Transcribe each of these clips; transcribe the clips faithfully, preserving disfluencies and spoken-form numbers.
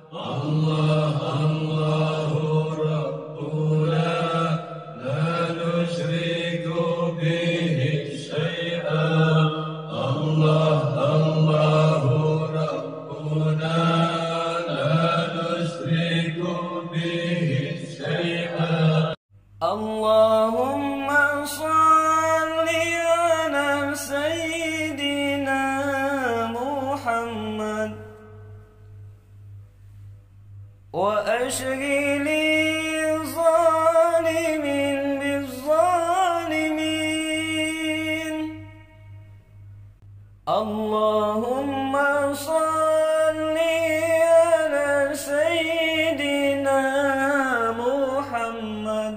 الله الله ربنا لا نشرك به شيئا. الله الله ربنا لا نشرك به شيئا. اللهم صل على سيدنا محمد وأشغل الظالمين بالظالمين. اللهم صل على سيدنا محمد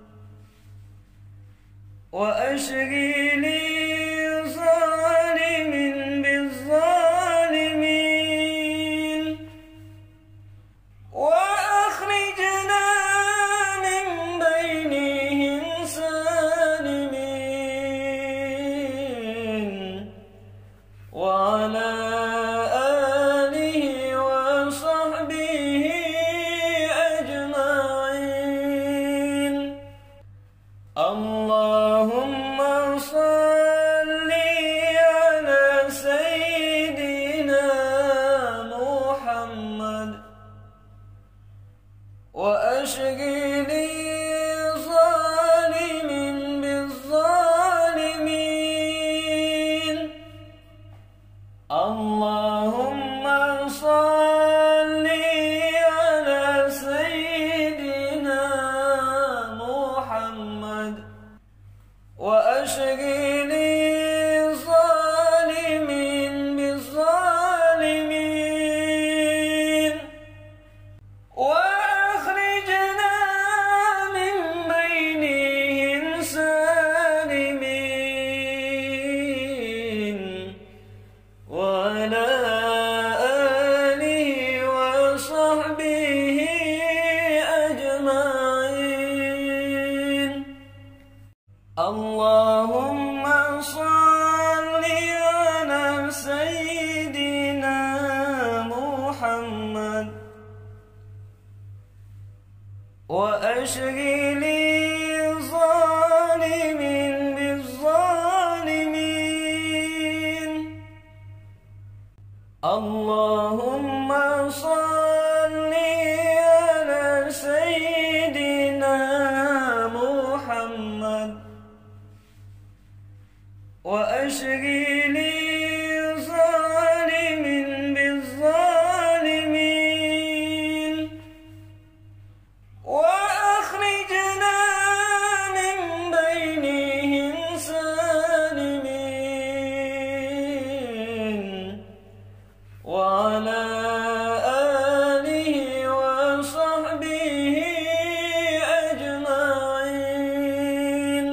وأشغل الظالمين بالظالمين وأخرجنا من بينهم سالمين. وعلى آله وصحبه أجمعين. اللهم صل على سيدنا محمد وأشغل الظالمين بالظالمين. اللهم صل على سيدنا محمد وأشغل الظالمين بالظالمين وأخرجنا من بينهم سالمين. وعلى آله وصحبه أجمعين. اللهم صل على سيدنا محمد وأشغل الظالمين بالظالمين. اللهم صل على سيدنا محمد وأشغل الظالمين بالظالمين وأخرجنا من بينهم سالمين. وعلى آله وصحبه أجمعين.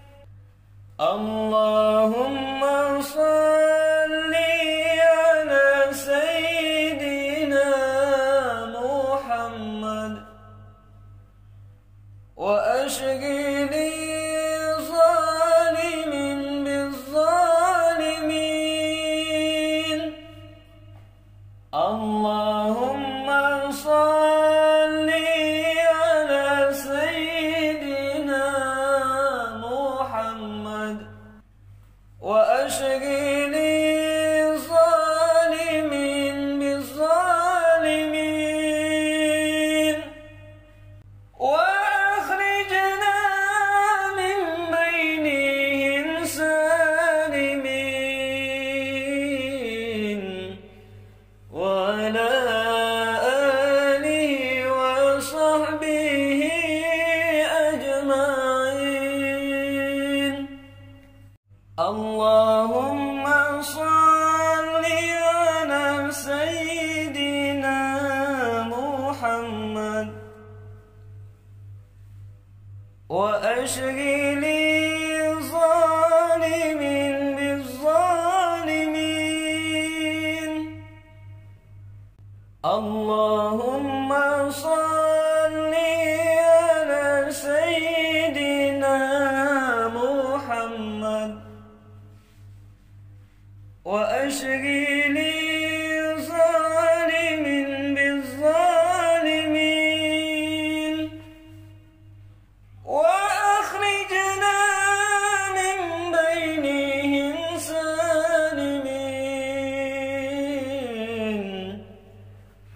اللهم صل على سيدنا محمد وأشغل الظالمين بالظالمين. اللهم صل على سيدنا محمد وأشغل الظالمين بالظالمين وأخرجنا من بينهم سالمين. وعلى آله وصحبه أجمعين. اللهم صل على سيدنا محمد وأشغل الظالمين بالظالمين. اللهم صل على سيدنا محمد وأشغل الظالمين بالظالمين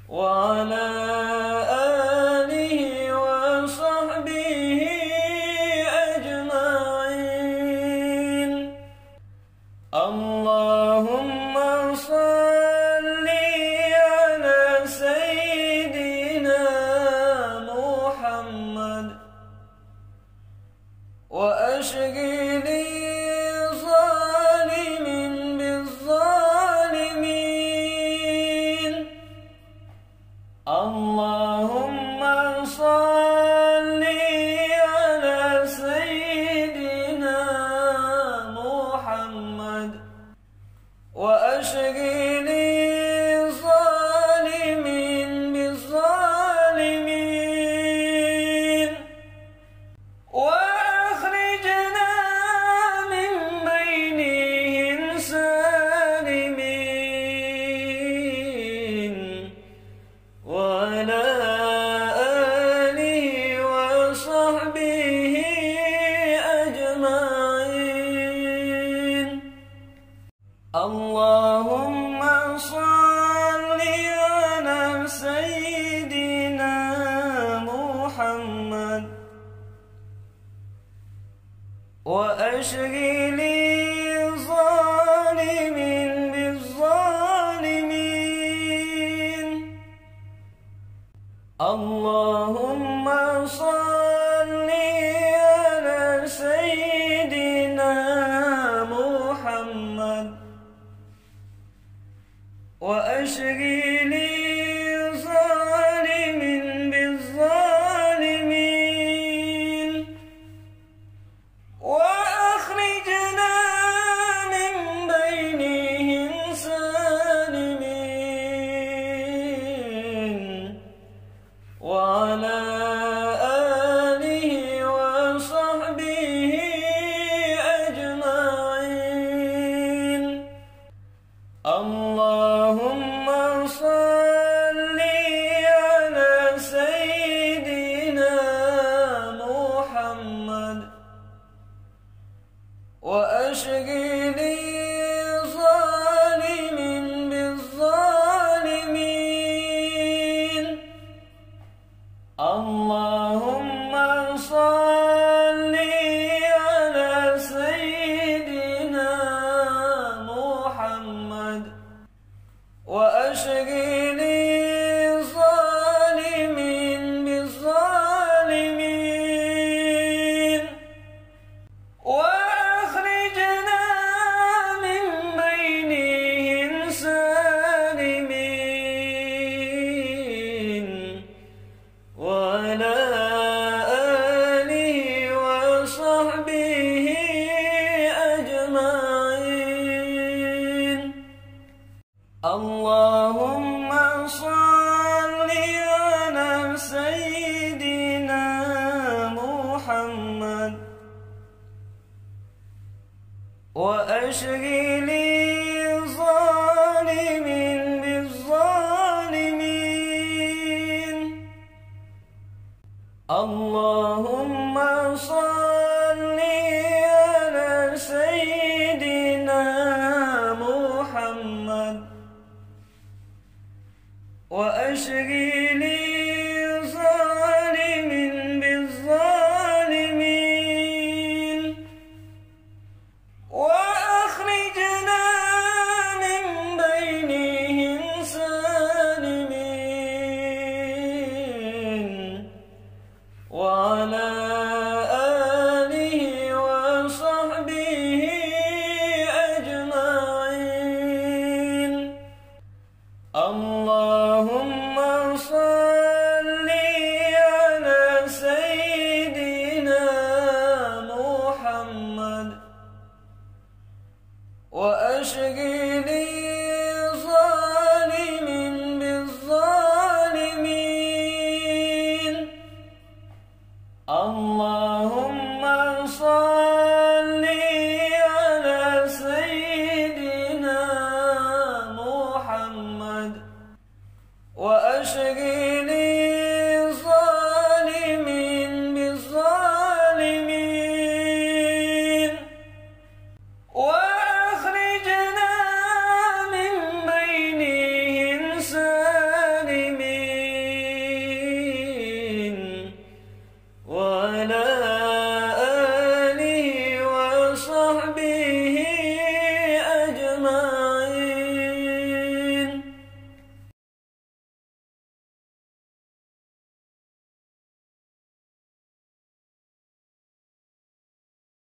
وعلى آله وصحبه أجمعين. اللهم صل على سيدنا محمد وأشغل الظالم بالظالمين. اللهم صل على سيدنا محمد وأشغل الظالم بالظالمين وأخرجنا من بينهم سالمين. وعلى آله وصحبه أجمعين. اللهم صل على سيدنا محمد وأشغل الظالم بالظالمين. اللهم صل على سيدنا محمد وأشغل الظالم بالظالمين وأخرجنا من بينهم سالمين. وعلى آله وصحبه أجمعين. اللهم صل على سيدنا محمد وأشغل الظالم بالظالمين. اللهم صل على سيدنا محمد وأشغل الظالم بالظالمين وأخرجنا من بينهم سالمين. وعلى آله وصحبه أجمعين. اللهم صل على سيدنا محمد وأشغل الظالم بالظالمين. اللهم صل على سيدنا محمد وأشغل الظالم بالظالمين وأخرجنا من بينهم سالمين. وعلى آله وصحبه أجمعين. اللهم صل على سيدنا محمد وأشغل الظالم بالظالمين. اللهم صل على سيدنا محمد وأشغل الظالم بالظالمين.